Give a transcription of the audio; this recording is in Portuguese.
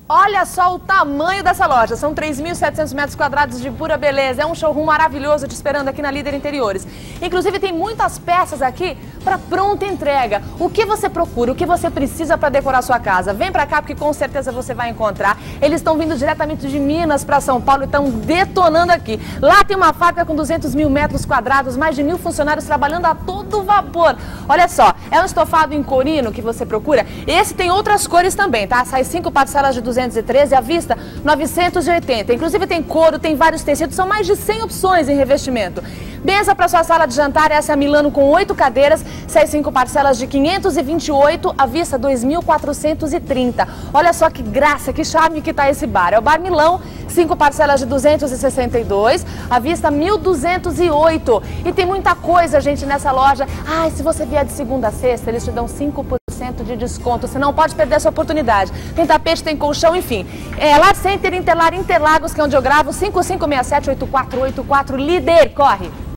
Olha só o tamanho dessa loja, são 3.700 metros quadrados de pura beleza, é um showroom maravilhoso te esperando aqui na Líder Interiores. Inclusive tem muitas peças aqui para pronta entrega. O que você procura, o que você precisa para decorar sua casa? Vem para cá porque com certeza você vai encontrar. Eles estão vindo diretamente de Minas para São Paulo e estão detonando aqui. Lá tem uma fábrica com 200 mil metros quadrados, mais de 1.000 funcionários trabalhando a todo vapor. Olha só, é um estofado em corino que você procura. Esse tem outras cores também, tá? Sai 5 parcelas de 213, à vista 980. Inclusive tem couro, tem vários tecidos, são mais de 100 opções em revestimento. Mesa para sua sala de jantar, essa é a Milano com 8 cadeiras, sai 5 parcelas de 528, à vista 2.430. Olha só que graça, que charme que tá esse bar. É o Bar Milão, 5 parcelas de 262, à vista 1.208. E tem muita coisa, gente, nessa loja. Ah, se você vier de segunda a sexta, eles te dão 5% de desconto. Você não pode perder essa oportunidade. Tem tapete, tem colchão, enfim. Lar Center Interlagos, que é onde eu gravo, 5567-8484. Líder, corre!